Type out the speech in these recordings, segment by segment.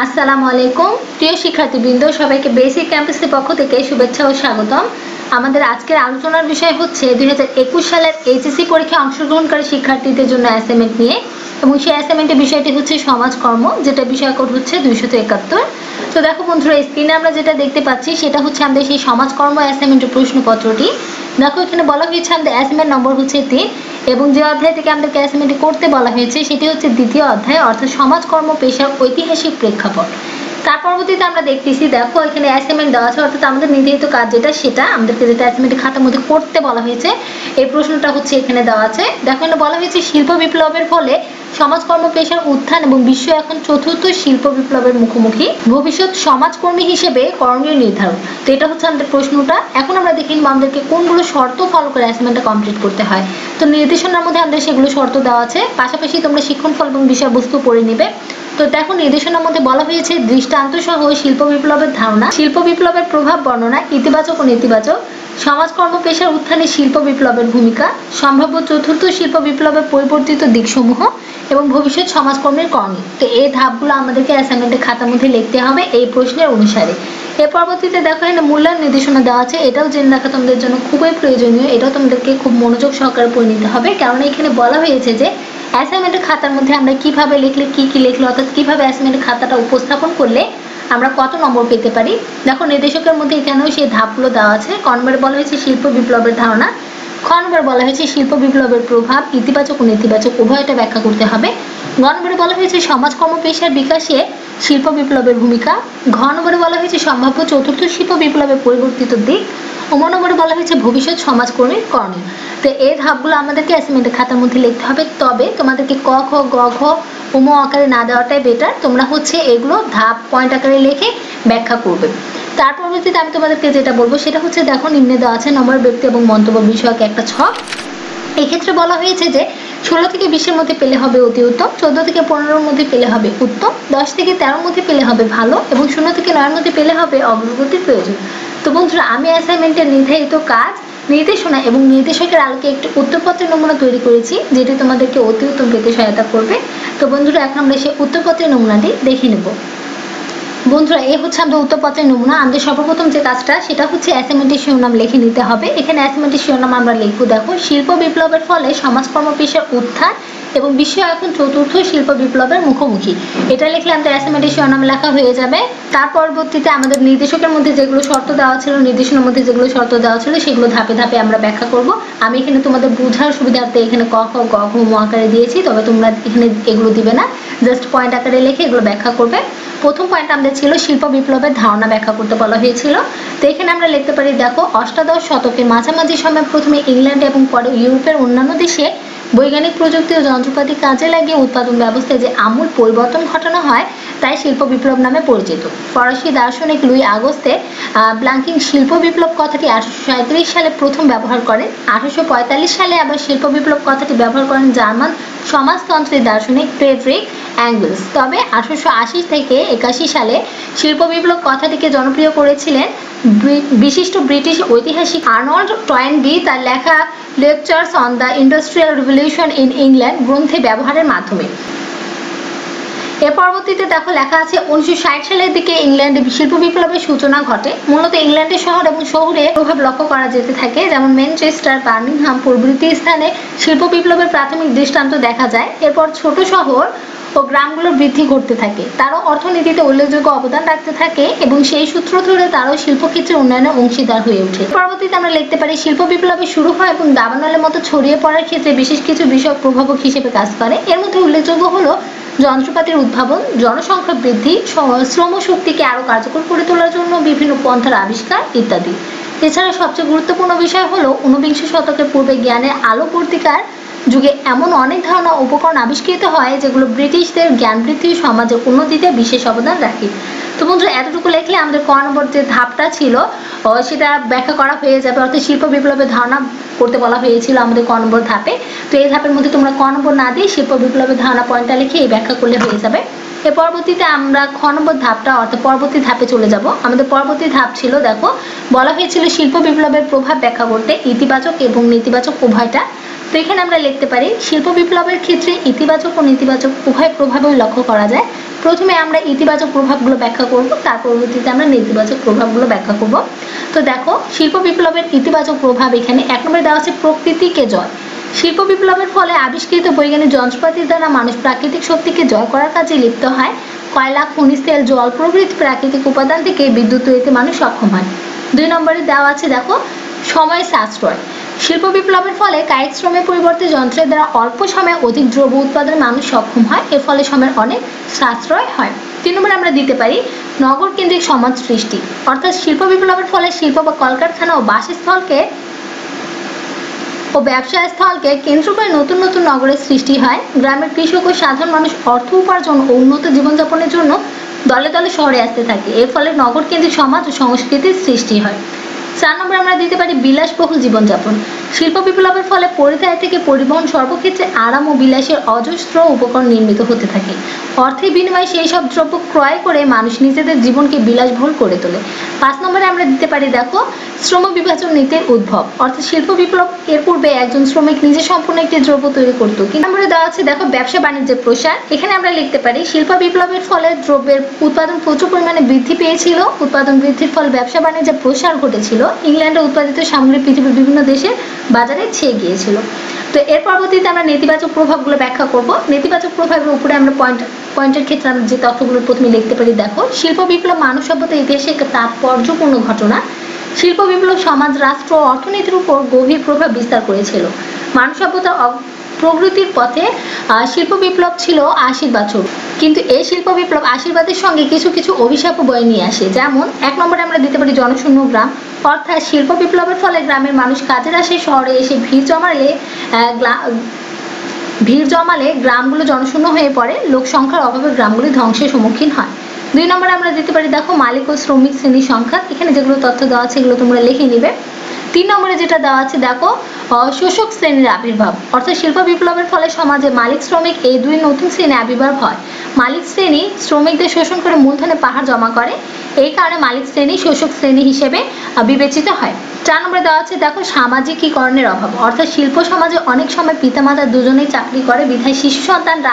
আসসালামু আলাইকুম প্রিয় শিক্ষার্থীবৃন্দ, সবাইকে বেসিক ক্যাম্পাসের পক্ষ থেকে শুভেচ্ছা ও স্বাগতম। আমাদের আজকের আলোচনার বিষয় হচ্ছে 2021 সালের এইচএসসি পরীক্ষায় অংশগ্রহণকারী শিক্ষার্থীদের জন্য অ্যাসাইনমেন্ট নিয়ে, এবং সেই অ্যাসাইনমেন্টের বিষয়টি হচ্ছে সমাজকর্ম, যেটা বিষয় কোড হচ্ছে 271। তো দেখো বন্ধুরা, স্ক্রিনে আমরা যেটা দেখতে পাচ্ছি সেটা হচ্ছে আমাদের সেই সমাজকর্ম অ্যাসাইনমেন্টের প্রশ্নপত্রটি। দেখো এখানে বলা হয়েছে আমাদের অ্যাসাইনমেন্ট নম্বর হচ্ছে 3, এবং যে অধ্যায় থেকে আমাদেরকে অ্যাসাইনমেন্টটি করতে বলা হয়েছে সেটি হচ্ছে দ্বিতীয় অধ্যায়, অর্থাৎ সমাজকর্ম পেশার ঐতিহাসিক প্রেক্ষাপট। তার পরবর্তীতে আমরা দেখতেছি, দেখো এখানে অ্যাসাইনমেন্ট দেওয়া আছে, অর্থাৎ আমাদের নির্ধারিত কাজ সেটা আমাদেরকে যেটা অ্যাসাইনমেন্টের খাতার মধ্যে করতে বলা হয়েছে, এই প্রশ্নটা হচ্ছে এখানে দেওয়া আছে। দেখো এখানে বলা হয়েছে শিল্প বিপ্লবের ফলে সমাজকর্ম পেশার উত্থান এবং বিশ্ব এখন চতুর্থ শিল্প বিপ্লবের মুখোমুখি, ভবিষ্যৎ সমাজকর্মী হিসেবে করণীয় নির্ধারণ। তো এটা হচ্ছে আমাদের প্রশ্নটা। এখন আমরা দেখে নিব আমাদেরকে কোনগুলো শর্ত ফলো করে অ্যাসাইনমেন্টটা কমপ্লিট করতে হয়। তো নির্দেশনার মধ্যে আমাদের সেগুলো শর্ত দেওয়া আছে, পাশাপাশি তোমরা শিক্ষণফল এবং বিষয়বস্তু পড়ে নিবে। তো দেখো নির্দেশনার মধ্যে বলা হয়েছে দৃষ্টান্ত সহ শিল্প বিপ্লবের ধারণা, শিল্প বিপ্লবের প্রভাব বর্ণনা, ইতিবাচক ও নেতিবাচক, সমাজকর্ম পেশার উত্থানে শিল্প বিপ্লবের ভূমিকা, সম্ভাব্য চতুর্থ শিল্প বিপ্লবের পরিবর্তিত দিকসমূহ এবং ভবিষ্যৎ সমাজকর্মের করণীয়। তো এই ধাপগুলো আমাদেরকে অ্যাসাইনমেন্টের খাতার মধ্যে লিখতে হবে এই প্রশ্নের অনুসারে। এর পরবর্তীতে দেখো এখানে মূল্যায়ন নির্দেশনা দেওয়া আছে, এটাও জেনে রাখা তোমাদের জন্য খুবই প্রয়োজনীয়। এটাও তোমাদেরকে খুব মনোযোগ সহকারে পড়ে নিতে হবে, কারণ এখানে বলা হয়েছে যে অ্যাসাইনমেন্টের খাতার মধ্যে আমরা কিভাবে লিখলে কি লিখলে, অর্থাৎ কিভাবে অ্যাসাইনমেন্টের খাতাটা উপস্থাপন করলে আমরা কত নম্বর পেতে পারি। দেখো নির্দেশকের মধ্যে এখানেও সেই ধাপগুলো দেওয়া আছে। ক নম্বরে বলা হয়েছে শিল্প বিপ্লবের ধারণা, খ নম্বরে বলা হয়েছে শিল্প বিপ্লবের প্রভাব, ইতিবাচক ও নেতিবাচক উভয়টা ব্যাখ্যা করতে হবে। গ নম্বরে বলা হয়েছে সমাজকর্ম পেশার বিকাশে শিল্প বিপ্লবের ভূমিকা, ঘ নম্বরে বলা হয়েছে সম্ভাব্য চতুর্থ শিল্প বিপ্লবের পরিবর্তিত দিক, ও নম্বরে বলা হয়েছে ভবিষ্যৎ সমাজকর্মীর করণীয়। তো এই ধাপগুলো আমাদেরকে অ্যাসাইনমেন্টের খাতার মধ্যে লিখতে হবে, তবে তোমাদেরকে ক খ গ ঘ উম আকারে না দেওয়াটাই বেটার। তোমরা হচ্ছে এগুলো ধাপ পয়েন্ট আকারে লিখে ব্যাখ্যা করবে। তার পরবর্তীতে আমি তোমাদেরকে যেটা বলবো সেটা হচ্ছে, দেখো নিম্নে দেওয়া আছে নম্বর, ব্যক্তি এবং মন্তব্য বিষয়ক একটা ছক। এক্ষেত্রে বলা হয়েছে যে 16 থেকে 20-এর মধ্যে পেলে হবে অতি উত্তম, 14 থেকে 15-এর মধ্যে পেলে হবে উত্তম, 10 থেকে 13-এর মধ্যে পেলে হবে ভালো, এবং 0 থেকে 9-এর মধ্যে পেলে হবে অগ্রগতির প্রয়োজন। তো বন্ধুরা, আমি অ্যাসাইনমেন্টের নির্ধারিত কাজ, নির্দেশনা এবং নির্দেশকের আলোকে একটি উত্তরপত্রের নমুনা তৈরি করেছি, যেটি তোমাদেরকে অতি উত্তম পেতে সহায়তা করবে। তো বন্ধুরা, এখন আমরা সেই উত্তরপত্রের নমুনাটি দেখে নেব। বন্ধুরা, এই হচ্ছে আমাদের উত্তরপত্রের নমুনা। আমাদের সর্বপ্রথম যে কাজটা সেটা হচ্ছে অ্যাসাইনমেন্টের শিরোনাম লিখে নিতে হবে। এখানে অ্যাসাইনমেন্টের শিরোনাম আমরা লিখবো, দেখো শিল্প বিপ্লবের ফলে সমাজকর্ম পেশার উত্থান এবং বিশ্ব এখন চতুর্থ শিল্প বিপ্লবের মুখোমুখি। এটা লিখলে আমাদের অ্যাসাইনমেন্টের শিরোনাম লেখা হয়ে যাবে। তার পরবর্তীতে আমাদের নির্দেশকের মধ্যে যেগুলো শর্ত দেওয়া ছিল, নির্দেশনার মধ্যে যেগুলো শর্ত দেওয়া ছিল, সেগুলো ধাপে ধাপে আমরা ব্যাখ্যা করব। আমি এখানে তোমাদের বোঝার সুবিধার্থে এখানে ক খ গ ঘ ম আকারে দিয়েছি, তবে তোমরা এখানে এগুলো দিবে না, জাস্ট পয়েন্ট আকারে লিখে এগুলো ব্যাখ্যা করবে। প্রথম পয়েন্ট আমাদের ছিল শিল্প বিপ্লবের ধারণা ব্যাখ্যা করতে বলা হয়েছিল। তো এখানে আমরা লিখতে পারি, দেখো অষ্টাদশ শতকের মাঝামাঝি সময় প্রথমে ইংল্যান্ড এবং পরে ইউরোপের অন্যান্য দেশে বৈজ্ঞানিক প্রযুক্তি ও যন্ত্রপাতি কাজে লাগিয়ে উৎপাদন ব্যবস্থায় যে আমূল পরিবর্তন ঘটানো হয় তাই শিল্প বিপ্লব নামে পরিচিত। ফরাসি দার্শনিক লুই আগস্তে ব্লাঙ্কিং শিল্প বিপ্লব কথাটি 1837 সালে প্রথম ব্যবহার করেন। 1845 সালে আবার শিল্প বিপ্লব কথাটি ব্যবহার করেন জার্মান সমাজতন্ত্রের দার্শনিক ফ্রেডরিক অ্যাঙ্গেলস। তবে 1880 থেকে 81 সালে শিল্প বিপ্লব কথাটিকে জনপ্রিয় করেছিলেন বিশিষ্ট ব্রিটিশ ঐতিহাসিক আর্নল্ড টয়েনবি তার লেখা lectures on the industrial revolution in England গ্রন্থে ব্যবহারের মাধ্যমে। এর পরবর্তীতে দেখো লেখা আছে 1960 সালের দিকে ইংল্যান্ডে শিল্প বিপ্লবের সূচনা ঘটে। মূলত ইংল্যান্ডের শহর এবং শহুরে প্রভাব লক্ষ্য করা যেতে থাকে, যেমন ম্যানচেস্টার, বার্মিংহাম প্রভৃতি স্থানে শিল্প বিপ্লবের প্রাথমিক দৃষ্টান্ত দেখা যায়। এরপর ছোট শহর ও গ্রামগুলোর বৃদ্ধি ঘটতে থাকে, তারাও অর্থনীতিতে উল্লেখযোগ্য অবদান রাখতে থাকে এবং সেই সূত্র ধরে তারাও শিল্পক্ষেত্রে উন্নয়নের অংশীদার হয়ে ওঠে। পরবর্তীতে আমরা লিখতে পারি শিল্প বিপ্লবে শুরু হয় এবং দাবানলের মতো ছড়িয়ে পড়ার ক্ষেত্রে বিশেষ কিছু বিষয় প্রভাবক হিসেবে কাজ করে। এর মধ্যে উল্লেখযোগ্য হলো যন্ত্রপাতির উদ্ভাবন, জনসংখ্যা বৃদ্ধি, শ্রম শক্তিকে আরো কার্যকর করে তোলার জন্য বিভিন্ন পন্থার আবিষ্কার ইত্যাদি। এছাড়া সবচেয়ে গুরুত্বপূর্ণ বিষয় হলো 19বিংশ শতকের পূর্বে জ্ঞানের আলোবর্তিকার যুগে এমন অনেক ধরনের উপকরণ আবিষ্কৃত হয় যেগুলো ব্রিটিশদের জ্ঞান বৃদ্ধি ও সমাজের উন্নতিতে বিশেষ অবদান রাখে। তো বন্ধুরা, এতটুকু লিখলে আমাদের ক নম্বর যে ধাপটা ছিল সেটা ব্যাখ্যা করা হয়ে যাবে, অর্থাৎ শিল্প বিপ্লবের ধারণা করতে বলা হয়েছিল আমাদের ক নম্বর ধাপে। তো এই ধাপের মধ্যে তোমরা ক নম্বর না দিয়ে শিল্প বিপ্লবের ধারণা পয়েন্টটা লিখে এই ব্যাখ্যা করলে হয়ে যাবে। এর পরবর্তীতে আমরা খ নম্বর ধাপটা অর্থাৎ পরবর্তী ধাপে চলে যাব। আমাদের পরবর্তী ধাপ ছিল, দেখো বলা হয়েছিল শিল্প বিপ্লবের প্রভাব ব্যাখ্যা করতে ইতিবাচক এবং নেতিবাচক উভয়টা। তো এখানে আমরা লিখতে পারি শিল্প বিপ্লবের ক্ষেত্রে ইতিবাচক ও নেতিবাচক উভয় প্রভাবই লক্ষ্য করা যায়। প্রথমে আমরা ইতিবাচক প্রভাবগুলো ব্যাখ্যা করব, তার পরবর্তীতে আমরা নেতিবাচক প্রভাবগুলো ব্যাখ্যা করব। তো দেখো, শিল্প বিপ্লবের ইতিবাচক প্রভাব এখানে 1 নম্বরে দেওয়া আছে প্রকৃতিকে জয়। শিল্প বিপ্লবের ফলে আবিষ্কৃত বৈজ্ঞানিক যন্ত্রপাতির দ্বারা মানুষ প্রাকৃতিক শক্তিকে জয় করার কাজে লিপ্ত হয়। কয়লা, খনিজ তেল, জল প্রভৃতি প্রাকৃতিক উপাদান থেকে বিদ্যুৎ তৈরিতে মানুষ সক্ষম হয়। 2 নম্বরে দেওয়া আছে দেখো সময় সাশ্রয়। শিল্প বিপ্লবের ফলে কায়িক শ্রমের পরিবর্তে যন্ত্রের দ্বারা অল্প সময়ে অধিক দ্রব্য উৎপাদনে মানুষ সক্ষম হয়, এর ফলে সময়ের অনেক সাশ্রয় হয়। 3 নম্বরে আমরা দিতে পারি নগর কেন্দ্রিক সমাজ সৃষ্টি। অর্থাৎ শিল্প বিপ্লবের ফলে শিল্প বা কলকারখানা ও বাসস্থলকে ও ব্যবসা স্থলকে কেন্দ্র করে নতুন নতুন নগরের সৃষ্টি হয়। গ্রামের কৃষক ও সাধারণ মানুষ অর্থ উপার্জন ও উন্নত জীবনযাপনের জন্য দলে দলে শহরে আসতে থাকে, এর ফলে নগর কেন্দ্রিক সমাজ ও সংস্কৃতির সৃষ্টি হয়। 4 নম্বরে আমরা দিতে পারি বিলাসবহুল জীবনযাপন। শিল্প বিপ্লবের ফলে পরিধেয় থেকে পরিবহন সর্বক্ষেত্রে আরাম ও বিলাসের অজস্র উপকরণ নির্মিত হতে থাকে। অর্থের বিনিময়ে সেই সব দ্রব্য ক্রয় করে মানুষ নিজেদের জীবনকে বিলাসবহুল করে তোলে। 5 নম্বরে আমরা দিতে পারি দেখো শ্রম বিভাজন নীতির উদ্ভব। অর্থাৎ শিল্প বিপ্লব এর পূর্বে একজন শ্রমিক নিজে সম্পূর্ণ একটি দ্রব্য তৈরি করতো। 3 নম্বরে দেওয়া আছে দেখো ব্যবসা বাণিজ্যের প্রসার। এখানে আমরা লিখতে পারি শিল্প বিপ্লবের ফলে দ্রব্যের উৎপাদন প্রচুর পরিমাণে বৃদ্ধি পেয়েছিল। উৎপাদন বৃদ্ধির ফলে ব্যবসা বাণিজ্যের প্রসার ঘটেছিল। ইংল্যান্ডে উৎপাদিত সামগ্রী পৃথিবীর বিভিন্ন দেশের বাজারে ছেয়ে গিয়েছিল। তো এর পরবর্তীতে আমরা নেতিবাচক প্রভাবগুলো ব্যাখ্যা করব। নেতিবাচক প্রভাবের উপরে আমরা পয়েন্টের ক্ষেত্রে আমরা যে তথ্যগুলো প্রথমে লিখতে পারি দেখো শিল্প বিপ্লব মানব সভ্যতার ইতিহাসে একটা তাৎপর্যপূর্ণ ঘটনা। শিল্প বিপ্লব সমাজ, রাষ্ট্র ও অর্থনীতির উপর গভীর প্রভাব বিস্তার করেছিল। মানব সভ্যতার প্রগতির পথে শিল্প বিপ্লব ছিল আশীর্বাদ স্বরূপ, কিন্তু এই শিল্প বিপ্লব আশীর্বাদের সঙ্গে কিছু কিছু অভিশাপও বয়ে নিয়ে আসে। যেমন 1 নম্বরে আমরা দিতে পারি জনশূন্য গ্রাম। অর্থাৎ শিল্প বিপ্লবের ফলে গ্রামের মানুষ কাজের আসে শহরে এসে ভিড় জমালে গ্রামগুলো জনশূন্য হয়ে পড়ে। লোক সংখ্যার অভাবে গ্রামগুলি ধ্বংসের সম্মুখীন হয়। 2 নম্বরে আমরা দিতে পারি দেখো মালিক ও শ্রমিক শ্রেণীর সংখ্যা। এখানে যেগুলো তথ্য দেওয়া আছে এগুলো তোমরা লিখে নিবে। 3 নম্বরে যেটা দেওয়া আছে দেখো শোষক শ্রেণীর আবির্ভাব। অর্থাৎ শিল্প বিপ্লবের ফলে সমাজে মালিক শ্রমিক এই দুই নতুন শ্রেণীর আবির্ভাব হয়। মালিক শ্রেণী শ্রমিকদের শোষণ করে মূলধনে পাহাড় জমা করে, এই কারণে মালিক শ্রেণী শোষক শ্রেণী হিসেবে বিবেচিত হয়। 4 নম্বরে দেওয়া আছে দেখো সামাজিকীকরণের অভাব। অর্থাৎ শিল্প সমাজে অনেক সময় পিতামাতা দুজনেই চাকরি করে, বিধায় শিশু সন্তানরা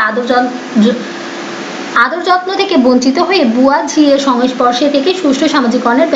আদর যত্ন থেকে বঞ্চিত হয়ে বুয়া ঝিয়ের সংস্পর্শে থেকে সুষ্ঠু সামাজিকরণের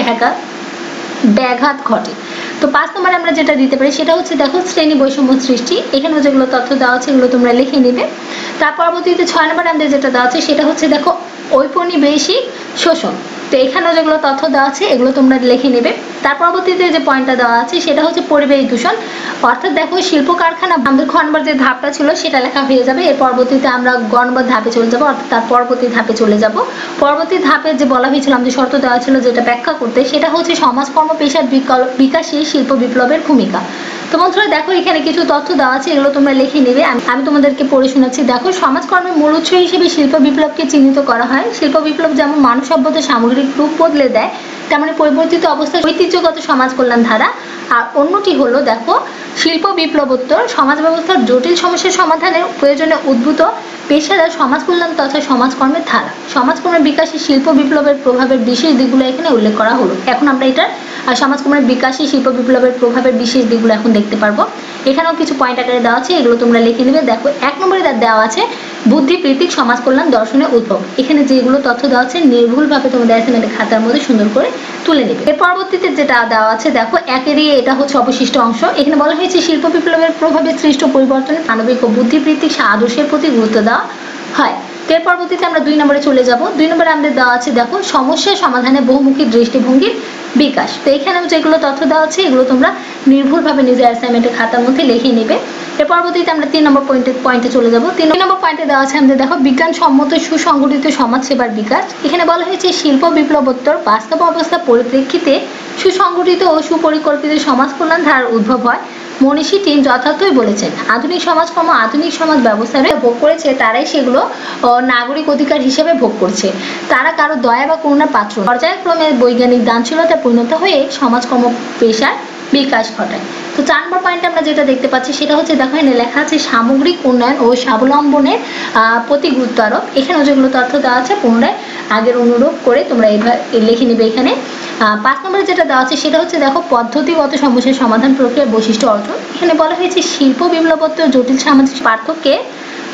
ব্যাঘাত ঘটে। তো 5 নম্বরে আমরা যেটা দিতে পারি সেটা হচ্ছে দেখো শ্রেণী বৈষম্য সৃষ্টি। এখানে যেগুলো তথ্য দেওয়া আছে এগুলো তোমরা লিখে নিবে। তার পরবর্তীতে 6 নম্বরে আমাদের যেটা দেওয়া আছে সেটা হচ্ছে দেখো ঔপনিবেশিক শোষণ। তো এখানেও যেগুলো তথ্য দেওয়া আছে এগুলো তোমরা লিখে নেবে। তার পরবর্তীতে যে পয়েন্টটা দেওয়া আছে সেটা হচ্ছে পরিবেশ দূষণ। অর্থাৎ দেখো শিল্প কারখানা আমাদের খ নম্বর যে ধাপটা ছিল সেটা লেখা হয়ে যাবে। এর পরবর্তীতে আমরা গ নম্বর ধাপে চলে যাবো, অর্থাৎ তার পরবর্তী ধাপে চলে যাব। পরবর্তী ধাপে যে বলা হয়েছিল যে শর্ত দেওয়া ছিল যেটা ব্যাখ্যা করতে, সেটা হচ্ছে সমাজকর্ম পেশার বিকাশে শিল্প বিপ্লবের ভূমিকা। তো বন্ধুরা দেখো এখানে কিছু তথ্য দেওয়া আছে এগুলো তোমরা লিখে নেবে। আমি তোমাদেরকে পড়ে শোনাচ্ছি। দেখো সমাজকর্মের মূল উৎস হিসেবে শিল্প বিপ্লবকে চিহ্নিত করা হয়। শিল্প বিপ্লব যেমন মানব সভ্যতার সামগ্রিক রূপ বদলে দেয়, তেমনি পরিবর্তিত অবস্থায় ঐতিহ্যগত সমাজ কল্যাণ ধারা। আর অন্যটি হলো দেখো শিল্প বিপ্লবোত্তর সমাজ ব্যবস্থার জটিল সমস্যার সমাধানের প্রয়োজনে উদ্ভূত পেশাদার সমাজ কল্যাণ তথা সমাজকর্মের ধারা। সমাজকর্মের বিকাশে শিল্প বিপ্লবের প্রভাবের বিশেষ দিকগুলো এখানে উল্লেখ করা হলো। এখন আমরা এটার সমাজকর্মের বিকাশে শিল্প বিপ্লবের প্রভাবের বিশেষ দিকগুলো এখন দেখতে পারবো। এখানেও কিছু পয়েন্ট আকারে দেওয়া আছে, এগুলো তোমরা লিখে নেবে। দেখো 1 নম্বরে দেওয়া আছে বুদ্ধিবৃত্তিক সমাজ কল্যাণ দর্শনের উদ্ভব। এখানে যেগুলো তথ্য দেওয়া আছে নির্ভুলভাবে তোমাদের অ্যাসাইনমেন্টের খাতার মধ্যে সুন্দর করে তুলে নেবে। এর পরবর্তীতে যেটা দেওয়া আছে দেখো একেরই এটা হচ্ছে অবশিষ্ট অংশ। এখানে বলা হয়েছে শিল্প বিপ্লবের প্রভাবে সৃষ্ট পরিবর্তনে মানবিক ও বুদ্ধিবৃত্তিক আদর্শের প্রতি গুরুত্ব দেওয়া হয়। এর পরবর্তীতে আমরা 2 নম্বরে চলে যাব। 2 নম্বরে আমাদের দেওয়া আছে দেখো সমস্যা সমাধানে বহুমুখী দৃষ্টিভঙ্গির বিকাশ। তো এখানেও যেগুলো তথ্য দেওয়া আছে এগুলো তোমরা নির্ভুলভাবে নিজের অ্যাসাইনমেন্টের খাতার মধ্যে লিখে নেবে। এর পরবর্তীতে আমরা 3 নম্বর পয়েন্টে চলে যাব। 3 নম্বর পয়েন্টে দেওয়া আছে আমাদের দেখো বিজ্ঞানসম্মত সুসংগঠিত সমাজ সেবার বিকাশ। এখানে বলা হয়েছে শিল্প বিপ্লবোত্তর বাস্তব অবস্থা পরিপ্রেক্ষিতে সুসংগঠিত ও সুপরিকল্পিত সমাজ কল্যাণ ধারার উদ্ভব হয়। মনীষী টিম যথার্থই বলেছেন, আধুনিক সমাজকর্ম আধুনিক সমাজ ব্যবস্থায় ভোগ করেছে তারাই সেগুলো নাগরিক অধিকার হিসেবে ভোগ করছে। তারা কারো দয়া বা করুণার পাত্র। পর্যায়ক্রমে বৈজ্ঞানিক দানশীলতায় পরিণত হয়ে সমাজকর্ম পেশার বিকাশ ঘটায়। তো 4 নম্বর পয়েন্টে আমরা যেটা দেখতে পাচ্ছি সেটা হচ্ছে দেখো এখানে লেখা আছে সামগ্রিক উন্নয়ন ও স্বাবলম্বনের প্রতি গুরুত্ব আরোপ। এখানেও যেগুলো তথ্য দেওয়া আছে পুনরায় আগের অনুরূপ করে তোমরা এভাবে লিখে নেবে। এখানে 5 নম্বরে যেটা দেওয়া আছে সেটা হচ্ছে দেখো পদ্ধতিগত সমস্যার সমাধান প্রক্রিয়ার বৈশিষ্ট্য অর্জন। এখানে বলা হয়েছে শিল্প বিপ্লবোত্তর জটিল সামাজিক পার্থক্যে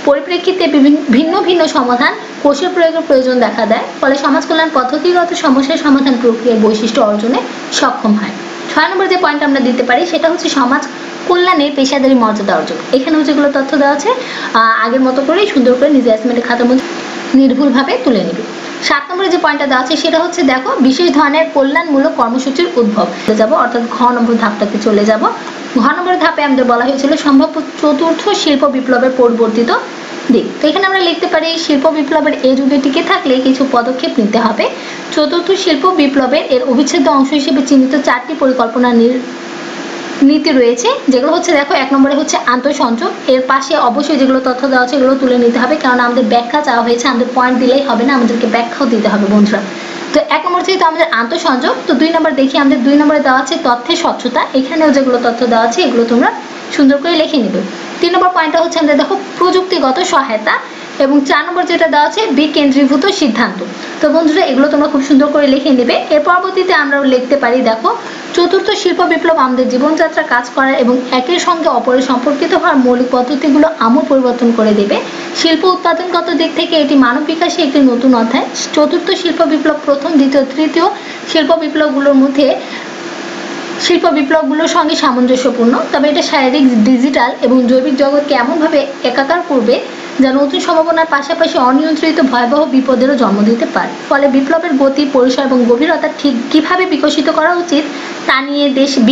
পরিপ্রেক্ষিতে ভিন্ন ভিন্ন সমাধান কৌশল প্রয়োগের প্রয়োজন দেখা দেয়, ফলে সমাজ কল্যাণ পদ্ধতিগত সমস্যার সমাধান প্রক্রিয়ার বৈশিষ্ট্য অর্জনে সক্ষম হয়। 6 নম্বর যে পয়েন্ট আমরা দিতে পারি সেটা হচ্ছে সমাজ কল্যাণে পেশাদারি মর্যাদা অর্জন। এখানেও যেগুলো তথ্য দেওয়া আছে আগের মতো করেই সুন্দর করে নিজের অ্যাসাইনমেন্টের খাতার মধ্যে নির্ভুলভাবে তুলে নেবে। 7 নম্বরে যে পয়েন্টটা দেওয়া আছে সেটা হচ্ছে দেখো বিশেষ ধরনের কল্যাণমূলক কর্মসূচির উদ্ভব যাব, অর্থাৎ ঘ নম্বর ধাপটাতে চলে যাব। ঘ নম্বর ধাপে আমাদের বলা হয়েছিল সম্ভাব্য চতুর্থ শিল্প বিপ্লবের পরিবর্তিত দিক। তো এখানে আমরা লিখতে পারি শিল্প বিপ্লবের এই যুগে টিকে থাকলে কিছু পদক্ষেপ নিতে হবে। চতুর্থ শিল্প বিপ্লবের এর অবিচ্ছেদ্য অংশ হিসেবে চিহ্নিত 4টি পরিকল্পনা নীতি রয়েছে, যেগুলো হচ্ছে দেখো 1 নম্বরে হচ্ছে আন্তঃসংযোগ। এর পাশে অবশ্যই যেগুলো তথ্য দেওয়া আছে এগুলো তুলে নিতে হবে, কারণ আমাদের ব্যাখ্যা চাওয়া হয়েছে, আমাদের পয়েন্ট দিলেই হবে না, আমাদেরকে ব্যাখ্যাও দিতে হবে বন্ধুরা। তো 1 নম্বর যেহেতু আমাদের আন্তঃসংযোগ, তো 2 নম্বর দেখি আমাদের 2 নম্বরে দেওয়া আছে তথ্যের স্বচ্ছতা। এখানেও যেগুলো তথ্য দেওয়া আছে এগুলো তোমরা সুন্দর করে লিখে নেবে। 3 নম্বর পয়েন্টটা হচ্ছে আমাদের দেখো প্রযুক্তিগত সহায়তা, এবং 4 নম্বর যেটা দেওয়া আছে বিকেন্দ্রীভূত সিদ্ধান্ত। তো বন্ধুরা এগুলো তোমরা খুব সুন্দর করে লিখে নেবে। এর পরবর্তীতে আমরা লিখতে পারি দেখো চতুর্থ শিল্প বিপ্লব আমাদের জীবনযাত্রা কাজ করার এবং একের সঙ্গে অপরের সম্পর্কিত হওয়ার মৌলিক পদ্ধতিগুলো আমূল পরিবর্তন করে দেবে। শিল্প উৎপাদনগত দিক থেকে এটি মানব বিকাশে একটি নতুন অধ্যায়। চতুর্থ শিল্প বিপ্লব প্রথম, দ্বিতীয়, তৃতীয় শিল্প বিপ্লবগুলোর মধ্যে শিল্পবিপ্লবগুলোর সঙ্গে সামঞ্জস্যপূর্ণ, তবে এটা শারীরিক, ডিজিটাল এবং জৈবিক জগৎকে এমনভাবে একাকার করবে যা নতুন সম্ভাবনার পাশাপাশি অনিয়ন্ত্রিত ভয়াবহ বিপদেরও জন্ম দিতে পারে। ফলে বিপ্লবের গতি, পরিসর এবং গভীরতা ঠিক কিভাবে বিকশিত করা উচিত তা নিয়ে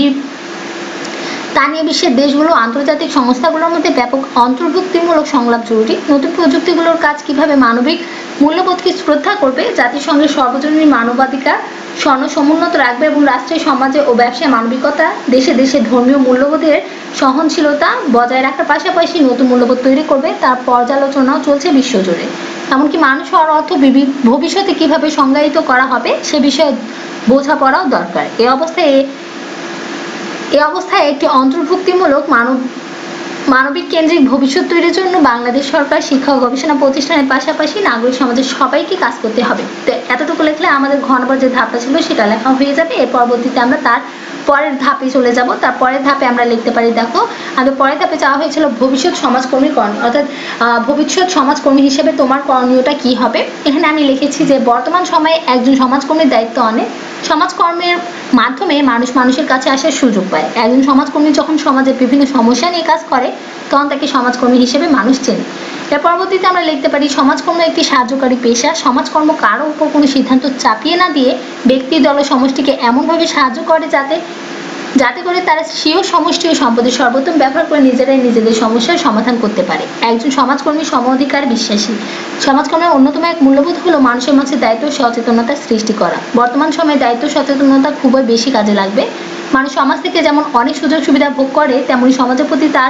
বিশ্বের দেশগুলো আন্তর্জাতিক সংস্থাগুলোর মধ্যে ব্যাপক অন্তর্ভুক্তিমূলক সংলাপ জরুরি। নতুন প্রযুক্তিগুলোর কাজ কিভাবে মানবিক মূল্যবোধকে শ্রদ্ধা করবে, জাতিসংঘের সর্বজনীন মানবাধিকার সমুন্নত রাখবে এবং রাষ্ট্রের, সমাজে ও ব্যবসায় মানবিকতা, দেশে দেশে ধর্মীয় মূল্যবোধের সহনশীলতা বজায় রাখার পাশাপাশি নতুন মূল্যবোধ তৈরি করবে, তার পর্যালোচনাও চলছে বিশ্বজুড়ে। এমনকি মানুষ হওয়ার অর্থ ভবিষ্যতে কিভাবে সংজ্ঞায়িত করা হবে সে বিষয়ে বোঝাপড়াও দরকার। এই অবস্থায় একটি অন্তর্ভুক্তিমূলক মানবিক কেন্দ্রিক ভবিষ্যৎ তৈরির জন্য বাংলাদেশ সরকার, শিক্ষা ও গবেষণা প্রতিষ্ঠানের পাশাপাশি নাগরিক সমাজের সবাইকে কাজ করতে হবে। তো এতটুকু লিখলে আমাদের ঘ নম্বর যে ধাপটা ছিল সেটা লেখা হয়ে যাবে। এর পরবর্তীতে আমরা তার পরের ধাপে চলে যাব। তার পরের ধাপে আমরা লিখতে পারি দেখো আমাদের পরের ধাপে চাওয়া হয়েছিল ভবিষ্যৎ সমাজকর্মীর করণীয়, অর্থাৎ ভবিষ্যৎ সমাজকর্মী হিসেবে তোমার করণীয়টা কি হবে। এখানে আমি লিখেছি যে বর্তমান সময়ে একজন সমাজকর্মীর দায়িত্ব অনেক। সমাজকর্মের মাধ্যমে মানুষ মানুষের কাছে আসার সুযোগ পায়। একজন সমাজকর্মী যখন সমাজের বিভিন্ন সমস্যা নিয়ে কাজ করে তখন তাকে সমাজকর্মী হিসেবে মানুষ চেনে। এর পরবর্তীতে আমরা লিখতে পারি সমাজকর্ম একটি সাহায্যকারী পেশা। সমাজকর্ম কারো উপর কোনো সিদ্ধান্ত চাপিয়ে না দিয়ে ব্যক্তি, দল ও সমষ্টিকে এমনভাবে সাহায্য করে যাতে করে তারা স্বীয় সমষ্টি ও সম্পদের সর্বোত্তম ব্যবহার করে নিজেরাই নিজেদের সমস্যার সমাধান করতে পারে। একজন সমাজকর্মী সম অধিকার বিশ্বাসী। সমাজকর্মের অন্যতম এক মূল্যবোধ হলো মানুষের মাঝে দায়িত্ব সচেতনতা সৃষ্টি করা। বর্তমান সময়ে দায়িত্ব সচেতনতা খুবই বেশি কাজে লাগবে। মানুষ সমাজ থেকে যেমন অনেক সুযোগ সুবিধা ভোগ করে, তেমনি সমাজের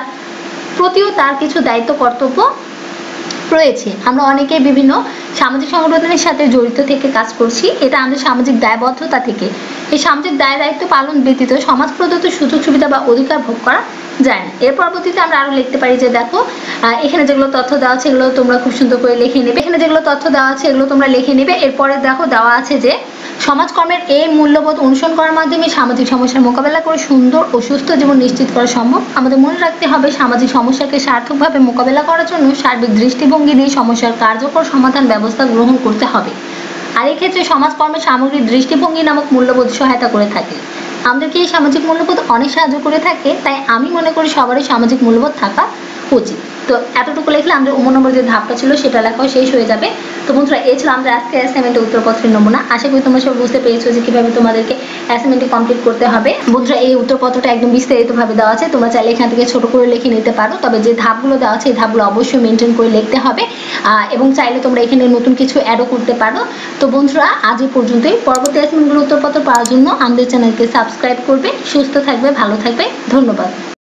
প্রতিও তার কিছু দায়িত্ব কর্তব্য রয়েছে। আমরা অনেকে বিভিন্ন সামাজিক সংগঠনের সাথে জড়িত থেকে কাজ করছি, এটা আমাদের সামাজিক দায়বদ্ধতা থেকে। এই সামাজিক দায়িত্ব পালন ব্যতীত সমাজ প্রদত্ত সুযোগ সুবিধা বা অধিকার ভোগ করা যায় না। এর পরবর্তীতে আমরা আরো লিখতে পারি যে দেখো এখানে যেগুলো তথ্য দেওয়া আছে এগুলো তোমরা খুব সুন্দর করে লিখে নেবে। এখানে যেগুলো তথ্য দেওয়া আছে এগুলো তোমরা লিখে নেবে। এরপরে দেখো দেওয়া আছে যে সমাজকর্মের এই মূল্যবোধ অনুসরণ করার মাধ্যমে সামাজিক সমস্যার মোকাবেলা করে সুন্দর ও সুস্থ জীবন নিশ্চিত করা সম্ভব। আমাদের মনে রাখতে হবে সামাজিক সমস্যাকে সার্থকভাবে মোকাবেলা করার জন্য সার্বিক দৃষ্টিভঙ্গি দিয়ে সমস্যার কার্যকর সমাধান ব্যবস্থা গ্রহণ করতে হবে। আর এই ক্ষেত্রে সমাজকর্মের সামগ্রিক দৃষ্টিভঙ্গি নামক মূল্যবোধ সহায়তা করে থাকে। আমাদেরকে এই সামাজিক মূল্যবোধ অনেক সাহায্য করে থাকে, তাই আমি মনে করি সবারই সামাজিক মূল্যবোধ থাকা উচিত। তো এতটুকু লিখলে আমাদের নম্বর যে ধাপটা ছিল সেটা লেখাও শেষ হয়ে যাবে। তো বন্ধুরা এই ছিল আমাদের আজকে অ্যাসাইনমেন্টের উত্তরপত্রের নমুনা। আশা করি তোমরা সব বুঝতে পেরেছো যে কিভাবে তোমাদেরকে অ্যাসাইনমেন্টটি কমপ্লিট করতে হবে। বন্ধুরা এই উত্তরপত্রটা একদম বিস্তারিতভাবে দেওয়া আছে, তোমরা চাইলে এখান থেকে ছোট করে লিখে নিতে পারো, তবে যে ধাপগুলো দেওয়া আছে এই ধাপগুলো অবশ্যই মেনটেন করে লিখতে হবে, এবং চাইলে তোমরা এখানে নতুন কিছু অ্যাডও করতে পারো। তো বন্ধুরা আজ এই পর্যন্তই। পরবর্তী অ্যাসাইনমেন্টগুলো উত্তরপত্র পাওয়ার জন্য আমাদের চ্যানেলকে সাবস্ক্রাইব করবে। সুস্থ থাকবে, ভালো থাকবে, ধন্যবাদ।